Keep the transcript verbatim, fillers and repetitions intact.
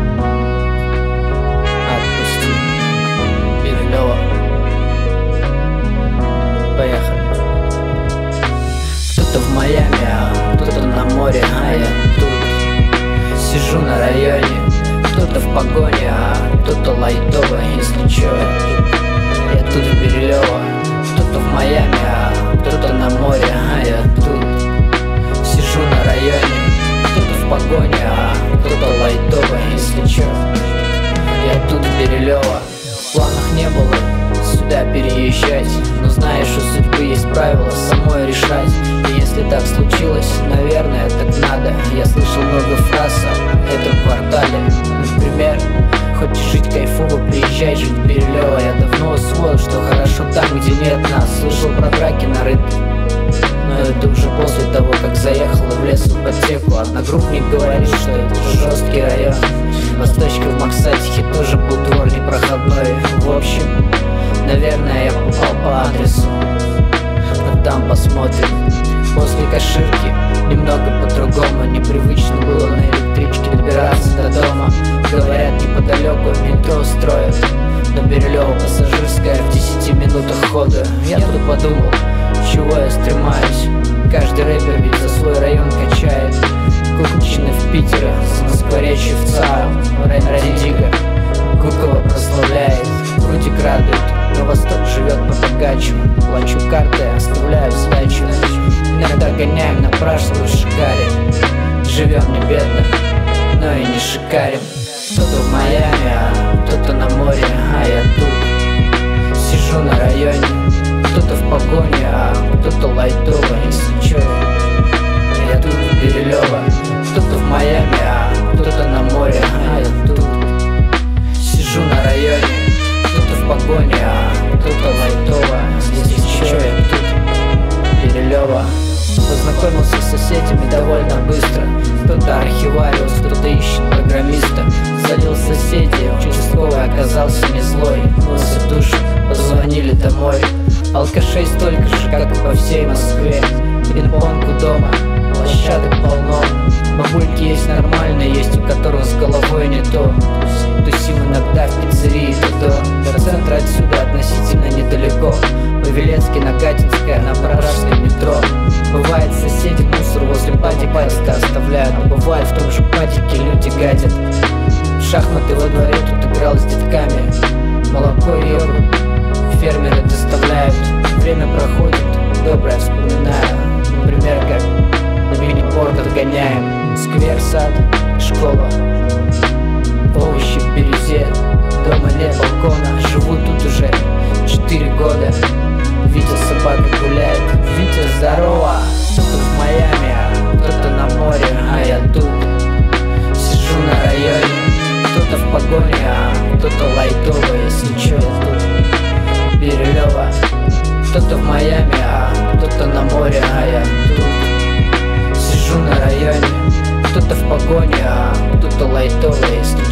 Отпусти. Бирюлева. Поехали. Кто-то в Майами, а кто-то на море, а я тут сижу на районе. Кто-то в погоне, а кто-то лайтово, если чё. Я тут в Бирюлево. Кто-то в Майами, а кто-то на море, а я тут сижу на районе. Кто-то в погоне, а кто-то лайтово, если чё. Я тут в Бирюлево. В планах не было сюда переезжать, но знаешь, у судьбы есть правила самой решать. И если так случилось, наверное, так надо. Я слышал много фраз о этом квартале. Например, хочешь жить кайфово, приезжай жить в Бирюлево. Я давно усвоил, что хорошо там, где нет нас. Слышал про драки на рынке, но это уже после того, как заехал в лес в ипотеку. Одногруппник говорит, что это жесткий район. Восточка в Максатихе тоже был двор непроходной. В общем, наверное, я попал по адресу, но там посмотрим. После Каширки немного по-другому. Непривычно было на электричке добираться до дома. Говорят, неподалеку метро строят, но Бирюлево пассажирская в десяти минутах хода. Я тут подумал, чего я стремаюсь. Каждый рэпер ведь за свой район качает. Кукучины в Питере, Москворечье в ЦАРу, Радига Гукова прославляет. Крутик радует, но Восток живет по-богаче. Плачу карты, оставляю сдачу. Иногда гоняем на прошлую шикаре. Живем не бедно, но и не шикарим. Кто-то в Майами, а кто-то на море, а я тут сижу на районе. Кто-то в погоне, а кто-то лайтово, если чё. Я тут в Бирюлево. Кто-то в Майами, а кто-то на море, а я тут сижу на районе. Кто-то в погоне, а кто-то лайтово, если чё. Я тут Бирюлево. Познакомился с соседями довольно быстро. Кто-то архивариус, кто-то ищет программиста. Залил соседей, участковый оказался не злой. Мылся в душе, позвонили домой. Алкашей столько же, как и по всей Москве. Пинг-понг у дома, площадок полно. Бабульки есть нормальные, есть у которых с головой не то. Тусим иногда в пиццерии Додо. До центра отсюда относительно недалеко. Павелецкий, Нагатинская, на Пражском метро. Бывает, соседи мусор возле пати-патика оставляют, но бывает, в том же патике люди гадят. В шахматы во дворе тут играл с детками. Молоко и йогурт фермеры доставляют. Время проходит, доброе вспоминаю. Например, как на мини-борд отгоняем. Сквер, сад, школа, овощи в бирюзе. Дома нет балкона, живу тут уже четыре года. Витя собака гуляет, Витя, здорово. Кто-то в Майами, а кто-то на море, а я тут сижу на районе. Кто-то в погоне, а кто-то лайтово, если чё. Я тут Бирюлево. Кто-то в Майами, а кто-то на море, а я тут сижу на районе. Кто-то в погоне, а кто-то лайтово, если